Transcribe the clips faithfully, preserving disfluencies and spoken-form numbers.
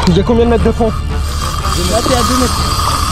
Il y a combien de mètres de fond? Là t'es à deux mètres.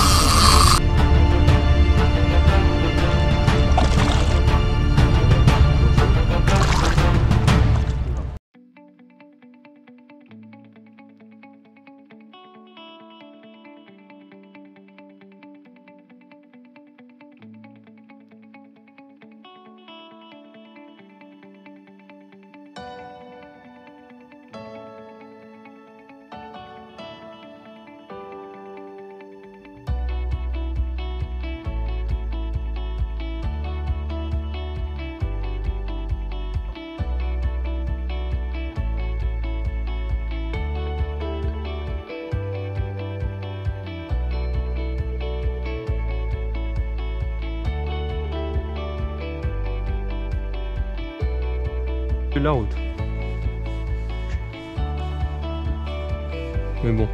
La route. Mais bon.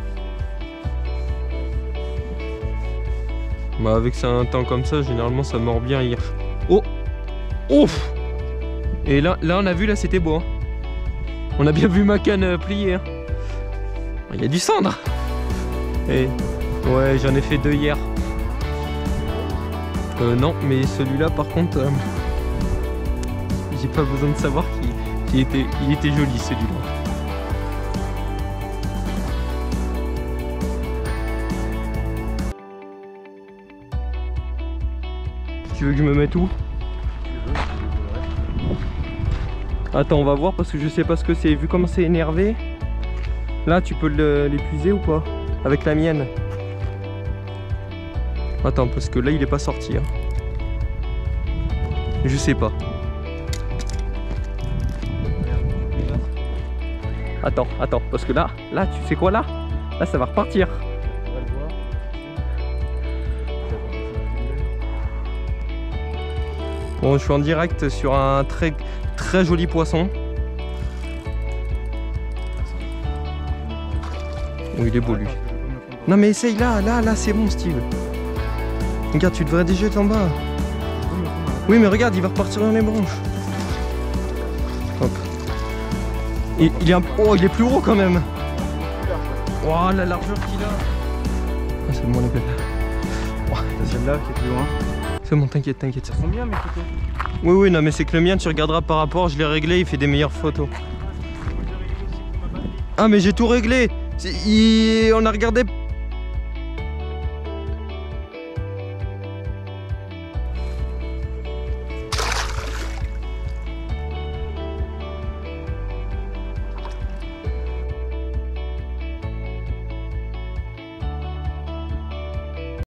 Bah avec ça, un temps comme ça, généralement ça mord bien hier. Oh, ouf. Et là, là on a vu, là c'était beau. Hein. On a bien vu ma canne euh, plier. Hein. Il y a du cendre. Et ouais, j'en ai fait deux hier. Euh, non, mais celui-là par contre. Euh... J'ai pas besoin de savoir qu'il il était, il était joli celui-là. Tu veux que je me mette où? Attends, on va voir parce que je sais pas ce que c'est. Vu comment c'est énervé. Là, tu peux l'épuiser ou pas? Avec la mienne. Attends, parce que là, il est pas sorti. Hein. Je sais pas. Attends, attends, parce que là, là, tu sais quoi là? Là, ça va repartir. Bon, je suis en direct sur un très, très joli poisson. Oh, il est beau lui. Non mais essaye là, là, là, c'est bon Steve. Regarde, tu devrais déjà être en bas. Oui, mais regarde, il va repartir dans les branches. Hop. Et, il est un... Oh, il est plus gros quand même. Oh, la largeur qu'il a. Ah, c'est bon, la belle. Oh, celle-là qui est plus loin. C'est bon, t'inquiète, t'inquiète. Ça sent bien mes photos. Oui, oui, non, mais c'est que le mien, tu regarderas par rapport, je l'ai réglé, il fait des meilleures photos. Ah, mais j'ai tout réglé. Il... On a regardé